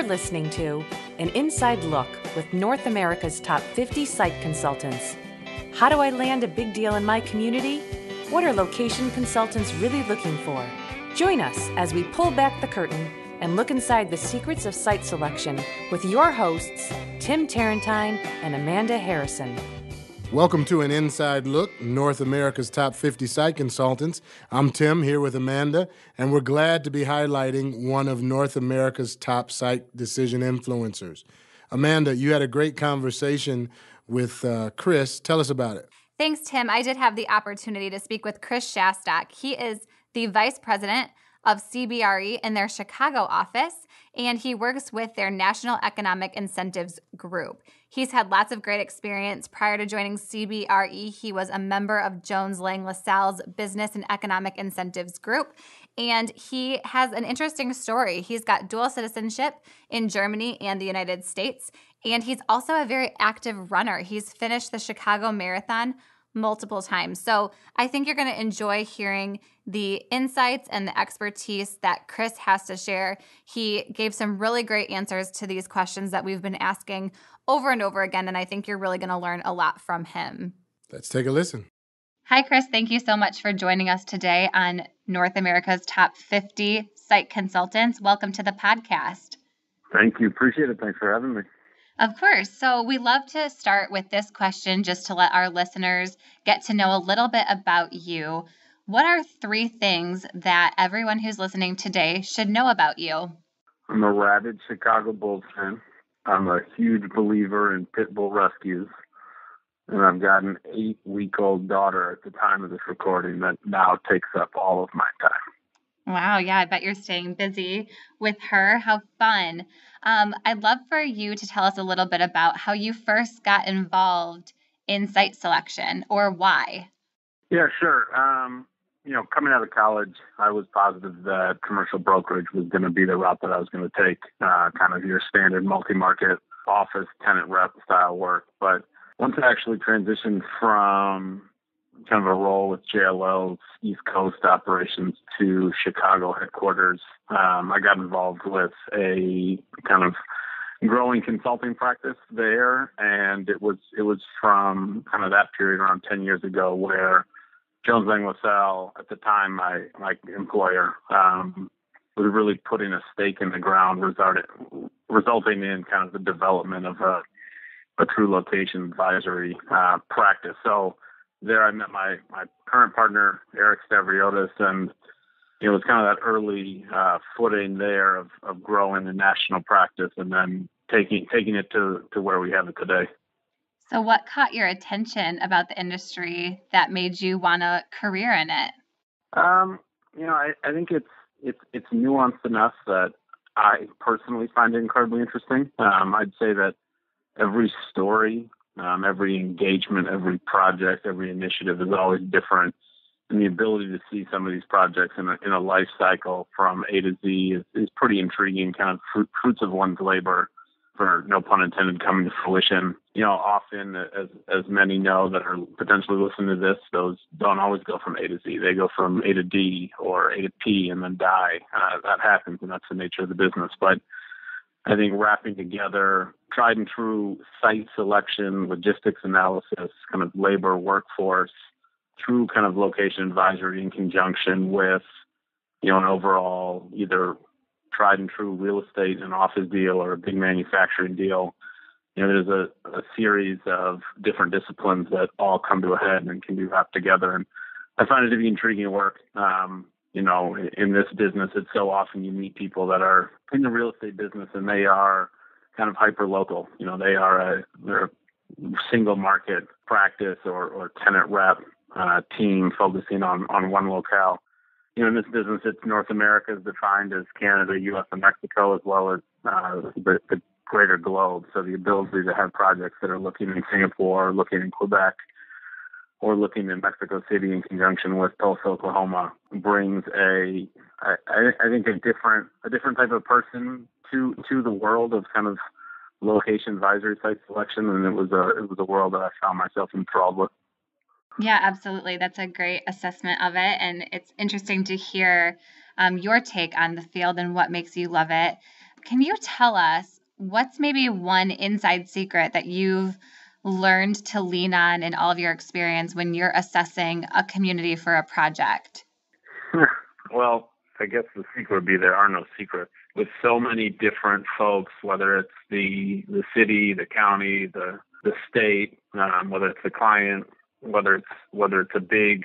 listening to an inside look with North America's top 50 site consultants. How do I land a big deal in my community? What are location consultants really looking for? Join us as we pull back the curtain and look inside the secrets of site selection with your hosts, Tim Tarentine and Amanda Harrison. Welcome to an Inside Look, North America's Top 50 Site Consultants. I'm Tim, here with Amanda, and we're glad to be highlighting one of North America's top site decision influencers. Amanda, you had a great conversation with Chris. Tell us about it. Thanks, Tim. I did have the opportunity to speak with Chris Shastak. He is the Vice President of CBRE in their Chicago office, and he works with their National Economic Incentives Group. He's had lots of great experience. Prior to joining CBRE, he was a member of Jones Lang LaSalle's Business and Economic Incentives Group, and he has an interesting story. He's got dual citizenship in Germany and the United States, and he's also a very active runner. He's finished the Chicago Marathon multiple times. So I think you're going to enjoy hearing the insights and the expertise that Chris has to share. He gave some really great answers to these questions that we've been asking over and over again, and I think you're really going to learn a lot from him. Let's take a listen. Hi, Chris. Thank you so much for joining us today on North America's Top 50 Site Consultants. Welcome to the podcast. Thank you. Appreciate it. Thanks for having me. Of course. So we love to start with this question just to let our listeners get to know a little bit about you. What are 3 things that everyone who's listening today should know about you? I'm a rabid Chicago Bulls fan. I'm a huge believer in pit bull rescues. And I've got an 8-week-old daughter at the time of this recording that now takes up all of my time. Wow. Yeah, I bet you're staying busy with her. How fun. I'd love for you to tell us a little bit about how you first got involved in site selection or why. Yeah, sure. Coming out of college, I was positive that commercial brokerage was going to be the route that I was going to take, kind of your standard multi-market office tenant rep style work. But once I actually transitioned from kind of a role with JLL's East Coast operations to Chicago headquarters, I got involved with a kind of growing consulting practice there, and it was from kind of that period around 10 years ago where Jones Lang LaSalle, at the time my employer, was really putting a stake in the ground, resulting in kind of the development of a true location advisory practice. So there I met my current partner, Eric Stavriotis, and it was kind of that early footing there of growing the national practice and then taking it to where we have it today. So what caught your attention about the industry that made you want a career in it? I think it's nuanced enough that I personally find it incredibly interesting. I'd say that every story, every engagement, every project, every initiative is always different. And the ability to see some of these projects in a life cycle from A to Z is pretty intriguing, kind of fruits of one's labor, for no pun intended, coming to fruition. Often, as many know that are potentially listening to this, those don't always go from A to Z. They go from A to D or A to P and then die. That happens, and that's the nature of the business. But I think wrapping together tried and true site selection, logistics analysis, kind of labor workforce, through kind of location advisory in conjunction with, an overall either tried and true real estate, an office deal, or a big manufacturing deal. There's a series of different disciplines that all come to a head and can be wrapped together. And I find it to be intriguing work. In this business, it's so often you meet people that are in the real estate business and they are kind of hyper local. They're a single market practice or tenant rep team focusing on one locale. In this business, it's North America is defined as Canada, U.S., and Mexico, as well as the greater globe. So the ability to have projects that are looking in Singapore, looking in Quebec, or looking in Mexico City in conjunction with Tulsa, Oklahoma, brings I think a different type of person to the world of kind of location advisory site selection, and it was a world that I found myself enthralled with. Yeah, absolutely. That's a great assessment of it. And it's interesting to hear your take on the field and what makes you love it. Can you tell us what's maybe one inside secret that you've learned to lean on in all of your experience when you're assessing a community for a project? Well, I guess the secret would be there are no secrets. With so many different folks, whether it's the city, the county, the state, whether it's the client, whether it's a big,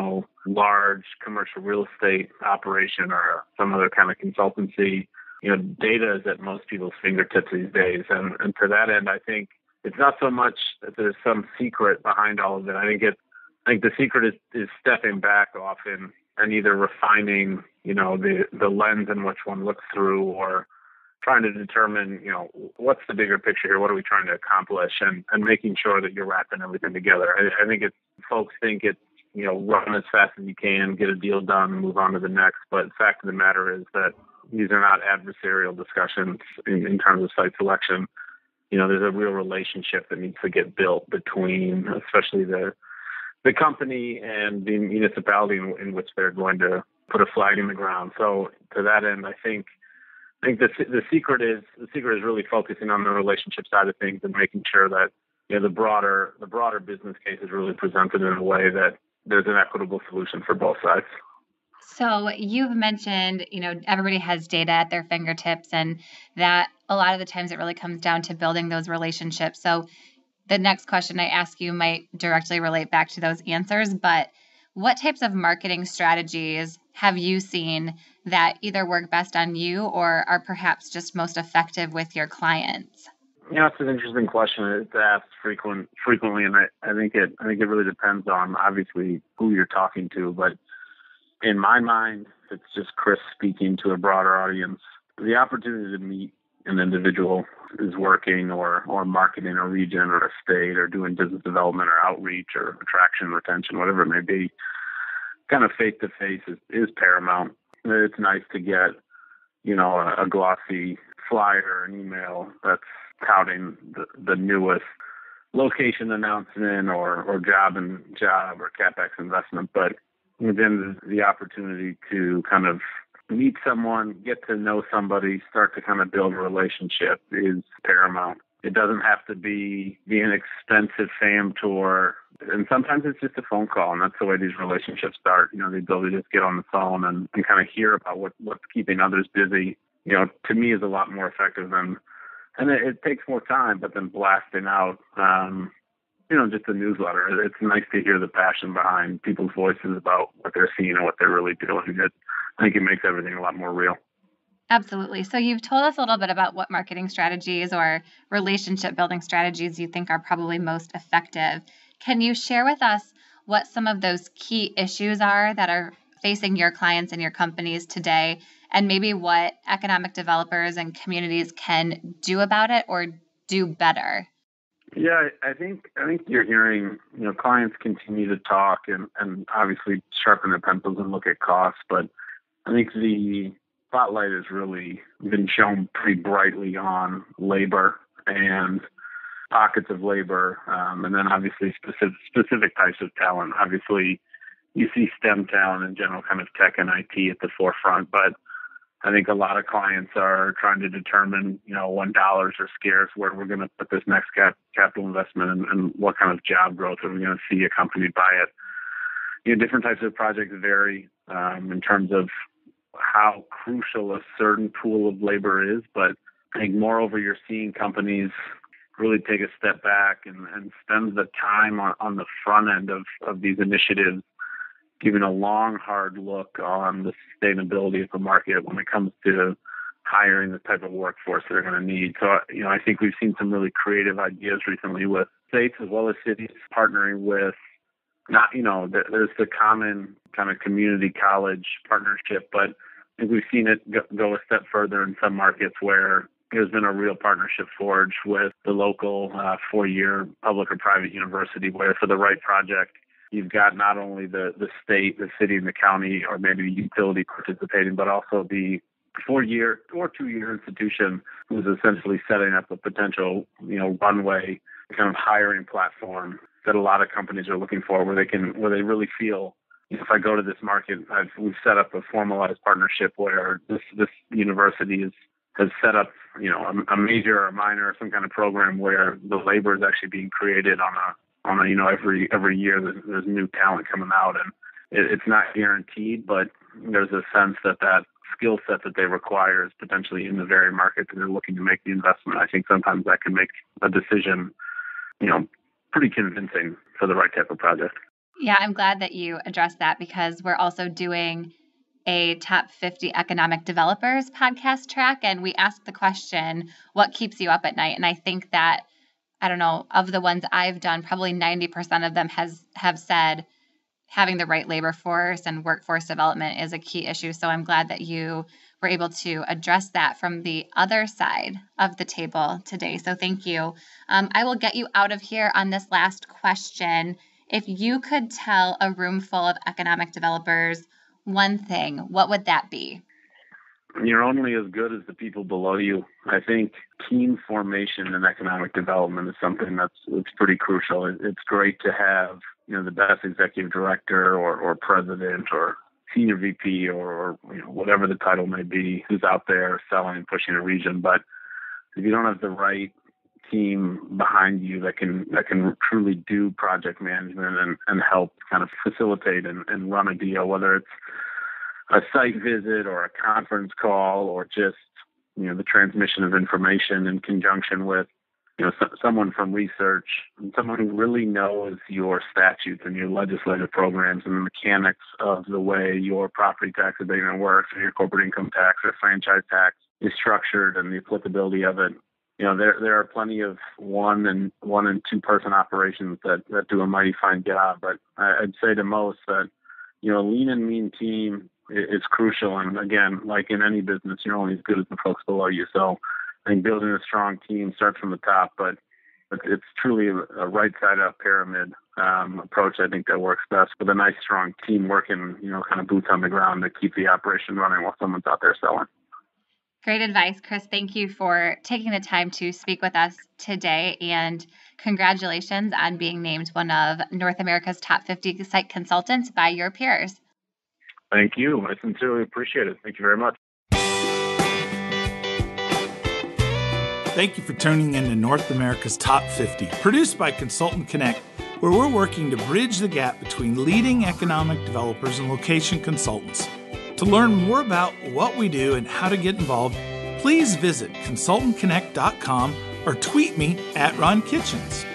large commercial real estate operation or some other kind of consultancy, data is at most people's fingertips these days. And to that end, I think it's not so much that there's some secret behind all of it. I think the secret is stepping back often and either refining, the lens in which one looks through, or trying to determine, what's the bigger picture here? What are we trying to accomplish? And making sure that you're wrapping everything together. I think folks think it's, run as fast as you can, get a deal done, and move on to the next. But the fact of the matter is that these are not adversarial discussions in terms of site selection. There's a real relationship that needs to get built between, especially the company and the municipality in which they're going to put a flag in the ground. So to that end, I think the secret is really focusing on the relationship side of things and making sure that the broader business case is really presented in a way that there's an equitable solution for both sides. So you've mentioned, everybody has data at their fingertips, and that a lot of the times it really comes down to building those relationships. So the next question I ask you might directly relate back to those answers, but what types of marketing strategies have you seen that either work best on you or are perhaps just most effective with your clients? It's an interesting question. It's asked frequently, and I think it really depends on obviously who you're talking to. But in my mind, it's just Chris speaking to a broader audience. The opportunity to meet an individual who's working or marketing a region or a state or doing business development or outreach or attraction, retention, whatever it may be, kind of face to face is paramount. It's nice to get, a glossy flyer, an email that's touting the newest location announcement or job or CapEx investment. But then the opportunity to kind of meet someone, get to know somebody, start to kind of build a relationship is paramount. It doesn't have to be an expensive FAM tour. And sometimes it's just a phone call, and that's the way these relationships start. The ability to just get on the phone and kind of hear about what's keeping others busy, to me is a lot more effective than, and it takes more time, but then blasting out, just a newsletter. It's nice to hear the passion behind people's voices about what they're seeing and what they're really doing. I think it makes everything a lot more real. Absolutely. So you've told us a little bit about what marketing strategies or relationship building strategies you think are probably most effective. Can you share with us what some of those key issues are that are facing your clients and your companies today, and maybe what economic developers and communities can do about it or do better? Yeah, I think you're hearing, clients continue to talk and obviously sharpen their pencils and look at costs, but I think the spotlight has really been shown pretty brightly on labor and pockets of labor, and then obviously specific types of talent. Obviously, you see STEM talent in general, kind of tech and IT at the forefront, but I think a lot of clients are trying to determine, when dollars are scarce, where we're going to put this next capital investment and what kind of job growth are we going to see accompanied by it. Different types of projects vary in terms of how crucial a certain pool of labor is, but I think moreover, you're seeing companies really take a step back and spend the time on the front end of these initiatives, giving a long, hard look on the sustainability of the market when it comes to hiring the type of workforce they're going to need. So, I think we've seen some really creative ideas recently with states as well as cities partnering with there's the common kind of community college partnership, but I think we've seen it go a step further in some markets where there's been a real partnership forged with the local 4-year public or private university, where for the right project, you've got not only the state, the city, and the county, or maybe the utility participating, but also the 4-year or 2-year institution who's essentially setting up a potential, runway kind of hiring platform that a lot of companies are looking for, where they really feel, if I go to this market, we've set up a formalized partnership where this university has set up, a major or a minor or some kind of program where the labor is actually being created on a every year there's new talent coming out, and it's not guaranteed, but there's a sense that skill set that they require is potentially in the very market that they're looking to make the investment. I think sometimes that can make a decision, pretty convincing for the right type of project. Yeah, I'm glad that you addressed that, because we're also doing a top 50 economic developers podcast track, and we asked the question, what keeps you up at night? And I think that, I don't know, of the ones I've done, probably 90% of them have said having the right labor force and workforce development is a key issue. So I'm glad that you were able to address that from the other side of the table today. So thank you. I will get you out of here on this last question. If you could tell a room full of economic developers one thing, what would that be? You're only as good as the people below you. I think team formation and economic development is something it's pretty crucial. It's great to have, the best executive director or president or senior VP or whatever the title may be who's out there selling and pushing a region. But if you don't have the right team behind you that can truly do project management and help kind of facilitate and run a deal, whether it's a site visit or a conference call or just, the transmission of information in conjunction with, someone from research, and someone who really knows your statutes and your legislative programs and the mechanics of the way your property tax abatement works or your corporate income tax or franchise tax is structured and the applicability of it. There are plenty of one and two person operations that do a mighty fine job, but I'd say to most that, a lean and mean team is crucial. And again, like in any business, you're only as good as the folks below you. So I think building a strong team starts from the top, but it's truly a right side up pyramid approach. I think that works best with a nice strong team working, kind of boots on the ground to keep the operation running while someone's out there selling. Great advice, Chris. Thank you for taking the time to speak with us today, and congratulations on being named one of North America's top 50 site consultants by your peers. Thank you. I sincerely appreciate it. Thank you very much. Thank you for tuning in to North America's Top 50, produced by Consultant Connect, where we're working to bridge the gap between leading economic developers and location consultants. To learn more about what we do and how to get involved, please visit consultantconnect.com or tweet me at Ron Kitchens.